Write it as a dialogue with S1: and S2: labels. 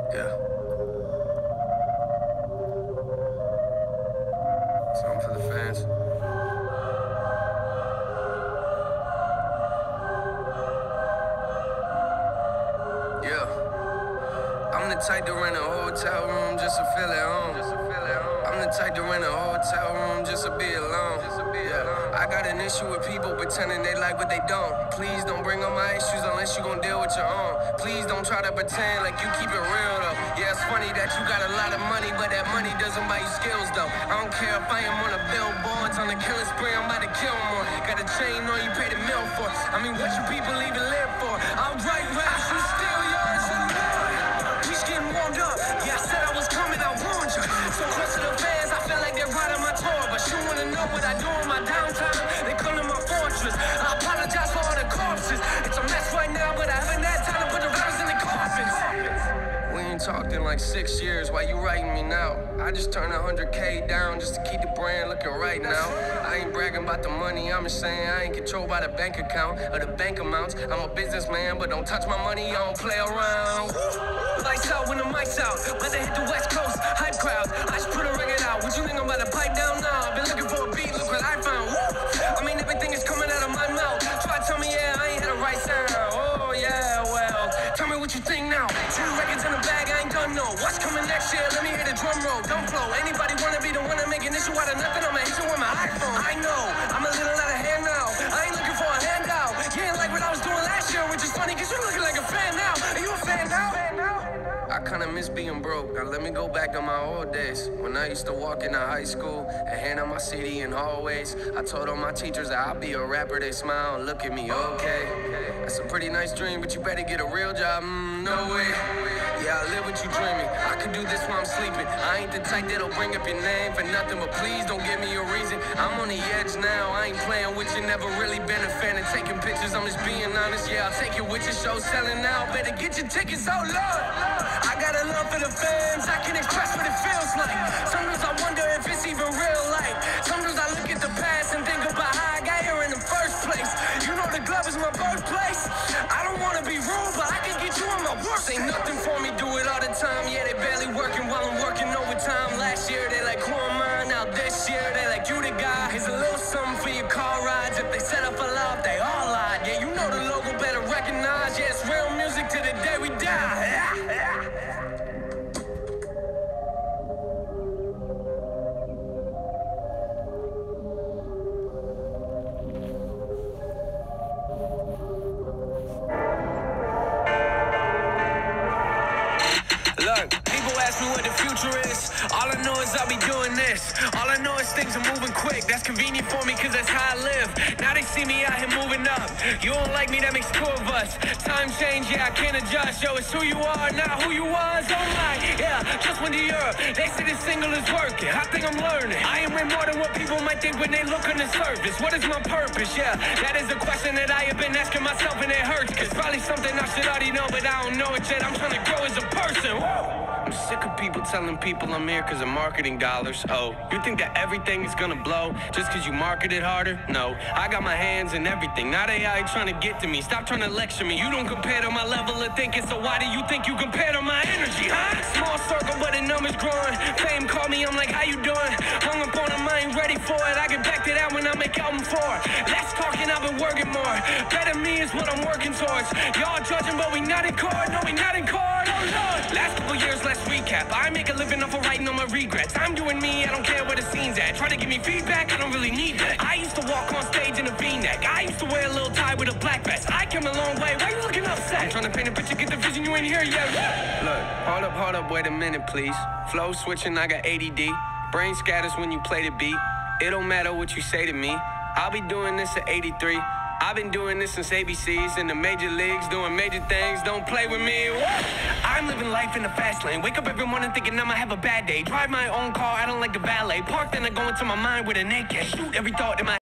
S1: Yeah. Something for the fans. Yeah. I'm the type to rent a hotel room just to feel at home. I'm the type to rent a hotel room just to be alone. Yeah. I got an issue with people pretending they like what they don't. Please don't bring up my issues unless you gon' deal with your own. Please don't try to pretend like you keep it real though. Yeah, it's funny that you got a lot of money, but that money doesn't buy you skills though. I don't care if I am on a billboard, on a killing spree, I'm about to kill more. Got a chain on you, pay the mill for. I mean, what you people even live for? I'll write raps, you steal yours and more. He's getting warmed up. Yeah, I said I was coming, I warned you. So close to the fans, I feel like they're riding my tour. But you wanna know what I do in my downtime? They come to my fortress. I apologize for all the corpses. It's a mess right now, but I haven't had time to put the rappers in the coffins. We ain't talked in like 6 years. Why you writing me now? I just turned 100K down just to keep the brand looking right now. I ain't bragging about the money, I'm just saying I ain't controlled by the bank account or the bank amounts. I'm a businessman, but don't touch my money, I don't play around. Lights out when the mic's out. Let it hit the West Coast, hype crowd. I just put a record out. What you think I'm about to pipe down now? I've been looking for a beat, look what I found. I mean, everything is coming out of my mouth. Try to tell me, yeah, I ain't had a right sound. Oh, yeah, well, tell me what you think now. 2 records in the bag, I ain't done no. What's coming next year? Let me hear the drum roll. Don't flow. Anybody wanna be the one to make an issue out of nothing? I'ma hit you with my iPhone. I know, I'm a little out of hand now. I ain't looking for a handout. You ain't like what I was doing last year, which is funny, cause you looking like a fan now. Are you a fan now? I kinda miss being broke. Now let me go back to my old days when I used to walk into high school and hand out my CD in hallways. I told all my teachers that I'll be a rapper. They smile and look at me, okay. That's a pretty nice dream, but you better get a real job. No way. Yeah, I live what you dreaming. I could do this while I'm sleeping. I ain't the type that'll bring up your name for nothing, but please don't give me a reason. I'm on the edge now. I ain't playing with you. Never really been a fan of taking pictures. I'm just being honest. Yeah, I'll take it with your show selling now. Better get your tickets, oh Lord. I got a love for the fans, I can express what it feels like. Sometimes I wonder if it's even real life. Sometimes I look at the past and think about how I got here in the first place. You know the club is my birthplace. I don't wanna be rude, but I can get you on my worst. Ain't nothing for me, do it all the time. Yeah, they barely working while I'm working overtime. Last year they like, who am I? Now this year they like, you the guy. Here's a little something for your car rides. If they set up a love, they all lied. Yeah, you know the logo better recognize. Yeah, it's real music to the day we die. Look, people ask me what the future is. All I know is I'll be doing this. All I know is things are moving quick. That's convenient for me cause that's how I live. Now they see me out here moving up. You don't like me, that makes 2 of us. Time change, yeah, I can't adjust. Yo, it's who you are, not who you was. Oh my, yeah, just went to Europe. They say this single is working. I think I'm learning. I am way more than what people might think when they look on the surface. What is my purpose? Yeah, that is a question that I have been asking myself and it hurts. Cause probably something I should already know, but I don't know it yet. I'm trying to grow as a person. I'm sick of people telling people I'm here because of marketing dollars. Oh, you think that everything is gonna blow just because you market it harder? No, I got my hands in everything. Not AI trying to get to me. Stop trying to lecture me. You don't compare to my level of thinking, so why do you think you compare to my energy, huh? Small circle, but the numbers growing. Fame call me, I'm like, how you doing? Hung up on them, I ain't ready for it. I get back to that when I make album 4. Less talking, I've been working more. Better me is what I'm working towards. Y'all judging, but we not in court. No, we not in court. Oh Lord. Last couple years, let's recap. I make a living off of writing on my regrets. I'm doing me, I don't care where the scene's at. Try to give me feedback, I don't really need that. I used to walk on stage in a V-neck. I used to wear a little tie with a black vest. I came a long way, why you looking upset? I'm trying to paint a picture, get the vision, you ain't here yet. Look, hold up, wait a minute, please. Flow switching, I got ADD. Brain scatters when you play the beat. It don't matter what you say to me. I'll be doing this at 83. I've been doing this since ABCs in the major leagues, doing major things. Don't play with me. I'm living life in the fast lane. Wake up every morning thinking I'ma have a bad day. Drive my own car, I don't like the valet. Park, then I go into my mind with an AK. Shoot every thought in my